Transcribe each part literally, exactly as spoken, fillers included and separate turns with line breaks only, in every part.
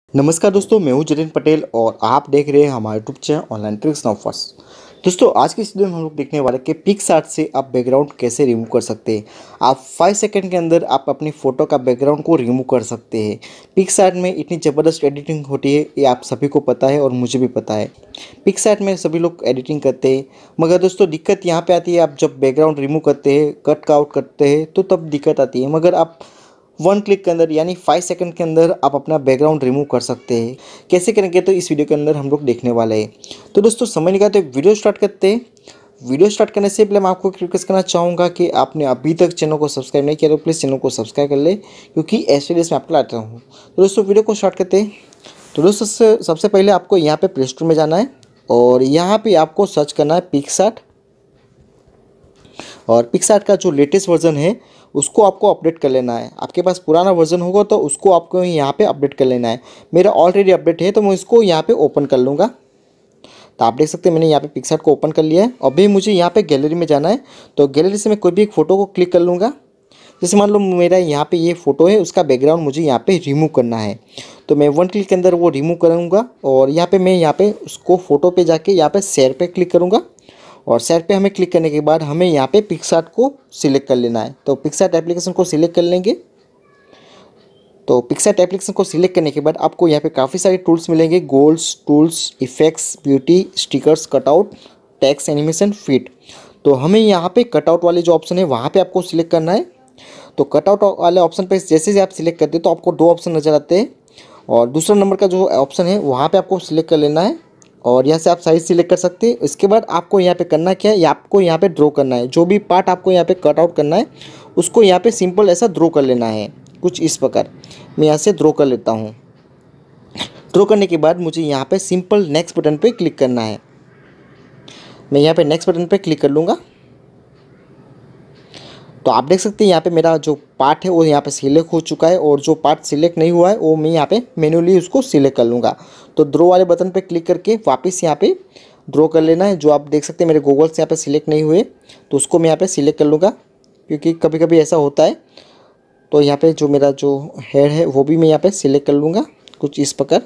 नमस्कार दोस्तों, मैं हूं जतिन पटेल और आप देख रहे हैं हमारे YouTube channel Online Tricks Now First. दोस्तों, आज की इस वीडियो में हम लोग देखने वाले कि पिक्सआर्ट से आप बैकग्राउंड कैसे रिमूव कर सकते हैं। आप फाइव सेकंड के अंदर आप अपनी फ़ोटो का बैकग्राउंड को रिमूव कर सकते हैं। पिक्सआर्ट में इतनी ज़बरदस्त एडिटिंग होती है, ये आप सभी को पता है और मुझे भी पता है। पिक्सआर्ट में सभी लोग एडिटिंग करते हैं, मगर दोस्तों दिक्कत यहाँ पर आती है, आप जब बैकग्राउंड रिमूव करते हैं, कट आउट करते हैं तो तब दिक्कत आती है। मगर आप वन क्लिक के अंदर यानी फाइव सेकंड के अंदर आप अपना बैकग्राउंड रिमूव कर सकते हैं। कैसे करेंगे तो इस वीडियो के अंदर हम लोग देखने वाले हैं। तो दोस्तों समय निकालते वीडियो स्टार्ट करते हैं। वीडियो स्टार्ट करने से पहले मैं आपको रिक्वेस्ट करना चाहूँगा कि आपने अभी तक चैनल को सब्सक्राइब नहीं किया तो प्लीज़ चैनल को सब्सक्राइब कर ले, क्योंकि ऐसे वीडियोस मैं आपको लाता हूँ। तो दोस्तों वीडियो को स्टार्ट करते हैं। तो दोस्तों सबसे पहले आपको यहाँ पर प्ले स्टोर में जाना है और यहाँ पर आपको सर्च करना है पिक्सआर्ट। और पिक्सआर्ट का जो लेटेस्ट वर्जन है उसको आपको अपडेट कर लेना है। आपके पास पुराना वर्जन होगा तो उसको आपको यहाँ पे अपडेट कर लेना है। मेरा ऑलरेडी अपडेट है तो मैं इसको यहाँ पे ओपन कर लूँगा। तो आप देख सकते हैं मैंने यहाँ पे पिक्सआर्ट को ओपन कर लिया है। अभी मुझे यहाँ पे गैलरी में जाना है, तो गैलरी से मैं कोई भी एक फ़ोटो को क्लिक कर लूँगा। जैसे मान लो मेरा यहाँ पे ये फ़ोटो है, उसका बैकग्राउंड मुझे यहाँ पे रिमूव करना है, तो मैं वन क्लिक के अंदर वो रिमूव करूँगा। और यहाँ पे मैं यहाँ पे उसको फ़ोटो पे जाके यहाँ पे शेयर पे क्लिक करूँगा। और शेयर पे हमें क्लिक करने के बाद हमें यहाँ पे पिक्सआर्ट को सिलेक्ट कर लेना है। तो पिक्सआर्ट एप्लीकेशन को सिलेक्ट कर लेंगे। तो पिक्सआर्ट एप्लीकेशन को सिलेक्ट करने के बाद आपको यहाँ पे काफ़ी सारे टूल्स मिलेंगे, goals, tools, effects, beauty, stickers, cutout, text, animation, fit. तो हमें यहाँ पे कटआउट वाले जो ऑप्शन है वहाँ पे आपको सिलेक्ट करना है। तो कटआउट वाले ऑप्शन पे जैसे जैसे आप सिलेक्ट करते हैं तो आपको दो ऑप्शन नज़र आते हैं, और दूसरा नंबर का जो ऑप्शन है वहाँ पर आपको सिलेक्ट कर लेना है। और यहाँ से आप साइज सिलेक्ट कर सकते हैं। इसके बाद आपको यहाँ पे करना क्या है, आपको यहाँ पे ड्रॉ करना है। जो भी पार्ट आपको यहाँ पे कट आउट करना है उसको यहाँ पे सिंपल ऐसा ड्रॉ कर लेना है, कुछ इस प्रकार। मैं यहाँ से ड्रॉ कर लेता हूँ। ड्रॉ करने के बाद मुझे यहाँ पे सिंपल नेक्स्ट बटन पे क्लिक करना है। मैं यहाँ पे नेक्स्ट बटन पे क्लिक कर लूँगा। तो आप देख सकते हैं यहाँ पे मेरा जो पार्ट है वो यहाँ पे सिलेक्ट हो चुका है, और जो पार्ट सिलेक्ट नहीं हुआ है वो मैं यहाँ पे मैन्युअली उसको सिलेक्ट कर लूँगा। तो ड्रॉ वाले बटन पे क्लिक करके वापस यहाँ पे ड्रॉ कर लेना है। जो आप देख सकते हैं मेरे गूगल्स यहाँ पे सिलेक्ट नहीं हुए, तो उसको मैं यहाँ पे सिलेक्ट कर लूँगा, क्योंकि कभी कभी ऐसा होता है। तो यहाँ पर जो मेरा जो हेड है वो भी मैं यहाँ पर सिलेक्ट कर लूँगा, कुछ इस प्रकार।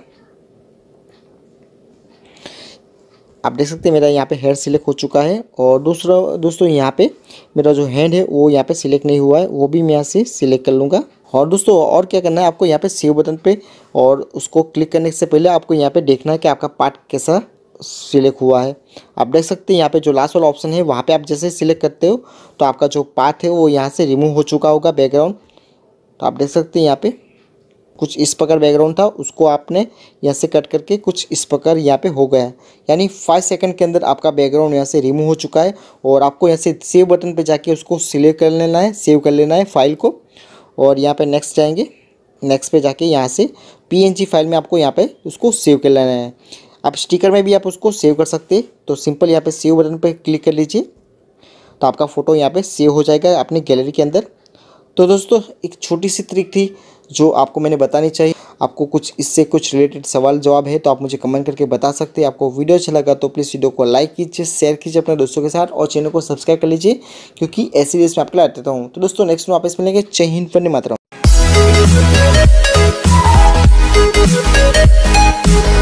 आप देख सकते हैं मेरा यहाँ पे हेड सिलेक्ट हो चुका है। और दूसरा दोस्तों यहाँ पे मेरा जो हैंड है वो यहाँ पे सिलेक्ट नहीं हुआ है, वो भी मैं यहाँ से सिलेक्ट कर लूँगा। और दोस्तों और क्या करना है, आपको यहाँ पे सेव बटन पे और उसको क्लिक करने से पहले आपको यहाँ पे देखना है कि आपका पार्ट कैसा सिलेक्ट हुआ है। आप देख सकते हैं यहाँ पे जो लास्ट वाला ऑप्शन है वहाँ पर आप जैसे सिलेक्ट करते हो तो आपका जो पार्ट है वो यहाँ से रिमूव हो चुका होगा बैकग्राउंड। तो आप देख सकते हैं यहाँ पे कुछ इस प्रकार बैकग्राउंड था, उसको आपने यहाँ से कट करके कुछ इस प्रकार यहाँ पे हो गया है। यानी फाइव सेकंड के अंदर आपका बैकग्राउंड यहाँ से रिमूव हो चुका है। और आपको यहाँ से सेव बटन पे जाके उसको सिलेक्ट कर लेना है, सेव कर लेना है फाइल को। और यहाँ पे नेक्स्ट जाएंगे, नेक्स्ट पे जाके यहाँ से पीएनजी फाइल में आपको यहाँ पे उसको सेव कर लेना है। आप स्टिकर में भी आप उसको सेव कर सकते हैं। तो सिंपल यहाँ पर सेव बटन पर क्लिक कर लीजिए, तो आपका फ़ोटो यहाँ पर सेव हो जाएगा अपनी गैलरी के अंदर। तो दोस्तों एक छोटी सी ट्रिक थी जो आपको मैंने बतानी चाहिए। आपको कुछ इससे कुछ रिलेटेड सवाल जवाब है तो आप मुझे कमेंट करके बता सकते हैं। आपको वीडियो अच्छा लगा तो प्लीज़ वीडियो को लाइक कीजिए, शेयर कीजिए अपने दोस्तों के साथ, और चैनल को सब्सक्राइब कर लीजिए, क्योंकि ऐसी वीडियोस मैं आपको लाता रहता हूँ। तो दोस्तों नेक्स्ट में वापस मिलेंगे। जय हिंद, वंदे मातरम।